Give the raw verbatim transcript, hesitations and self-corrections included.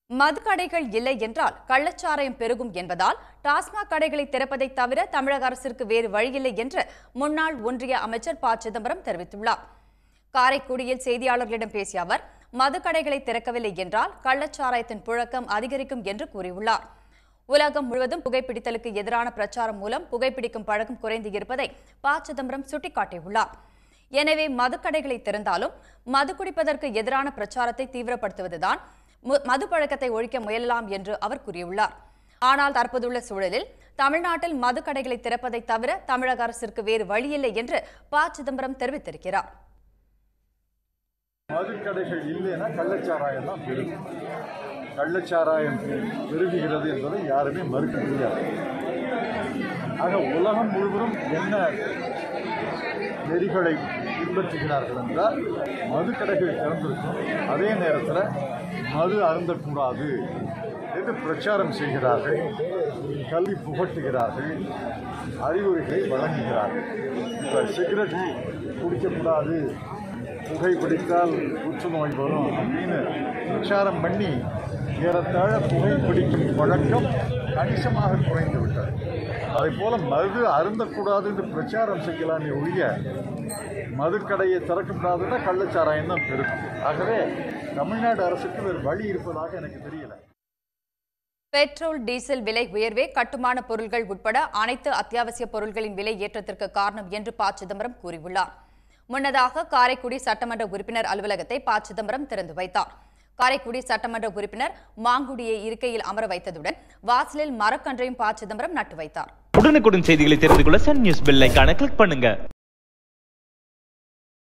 மதுக்கடைகள் இல்லை என்றால் கள்ளச்சாராயம் பெருகும் என்பதால் டாஸ்மாக் கடைகளை திறப்பதை தவிர தமிழக அரசிற்கு வேறு வழியில்லை என்று முன்னாள் ஒன்றிய அமைச்சர் ப சிதம்பரம் தெரிவித்துள்ளார். காரைக்குடியில் செய்தியாளர்களிடம் பேசிய அவர், மதுக்கடைகளை திறக்கவில்லை என்றால் கள்ளச்சாராயத்தின் புழக்கம் அதிகரிக்கும் என்று கூறியுள்ளார். உலகம் முழுவதும் புகைப்பிடித்தலுக்கு எதிரான பிரச்சாரம் மூலம் புகைப்பிடிக்கும் பழக்கம் குறைந்து இருப்பதை ப சிதம்பரம் சுட்டிக்காட்டியுள்ளார். எனவே மதுக்கடைகளை திறந்தாலும் மது குடிப்பதற்கு எதிரான பிரச்சாரத்தை தீவிரப்படுத்துவதுதான் மது பழக்கத்தை ஒழிக்க முயலலாம் என்று அவர் கூறியுள்ளார். ஆனால் தற்போதுள்ள சூழலில் தமிழ்நாட்டில் மதுக்கடைகளை திறப்பதை தவிர தமிழக அரசிற்கு வேறு வழியில்லை என்று ப சிதம்பரம் தெரிவித்திருக்கிறார். மதுக்கடைகள் இல்லைன்னா கள்ளச்சாராயம் தான் பெருகும். கள்ளச்சாராயம் பெருகுகிறது என்பதை யாருமே மறுக்க முடியாது. ஆக உலகம் முழுவதும் என்ன நெறிகளை பின்பற்றுகிறார்கள் என்றால் மதுக்கடைகள் திறந்திருக்கும், அதே நேரத்தில் மது அருந்தக்கூடாது என்று பிரச்சாரம் செய்கிறார்கள், கல்வி புகட்டுகிறார்கள், அறிவுரைகளை வழங்குகிறார்கள். இப்போ சிகரெட் குடிக்கக்கூடாது, புகை பிடித்தால் புற்றுநோய் வரும் அப்படின்னு பிரச்சாரம் பண்ணி ஏறத்தாழ புகை பிடிக்கும் பழக்கம் கணிசமாக குறைந்து விட்டது. அதே போல மது அருந்தக்கூடாது என்று பிரச்சாரம் செய்யலாமே ஒழிய மதுக்கடையை திறக்கக்கூடாதுன்னா கள்ளச்சாராயம் தான் பெருகும். ஆகவே தமிழ்நாடு அரசுக்கு வேறு வழி இருப்பதாக எனக்கு தெரியல. பெட்ரோல் டீசல் விலை உயர்வே கட்டுமான பொருட்கள் உட்பட அனைத்து அத்தியாவசிய பொருட்களின் விலை ஏற்றத்திற்கு காரணம் என்று ப சிதம்பரம் கூறியுள்ளார். முன்னதாக காரைக்குடி சட்டமன்ற உறுப்பினர் அலுவலகத்தை ப சிதம்பரம் திறந்து வைத்தார். காரைக்குடி சட்டமன்ற உறுப்பினர் மாங்குடியை இருக்கையில் அமர வைத்ததுடன் வாசலில் மரக்கன்றையும் ப சிதம்பரம் நட்டு வைத்தார். உடனுக்குடன் செய்திகளை தெரிந்து கொள்ள சன் நியூஸ் பெல் ஐகானை கிளிக் பண்ணுங்க.